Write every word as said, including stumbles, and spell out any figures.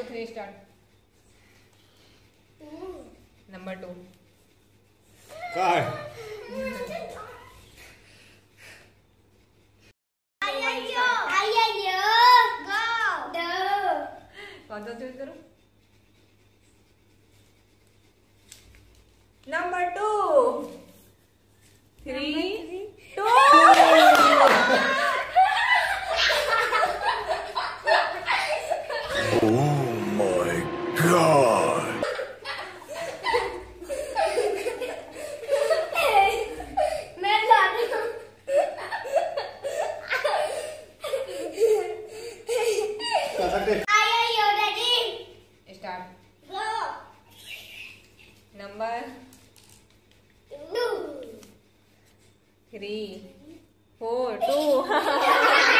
three, start. Number two. Car. कौन सा choose करूं? Number two. Three, two. Oh my God. मैं जाती हूँ। Start. Go. Number Two. three, four, two.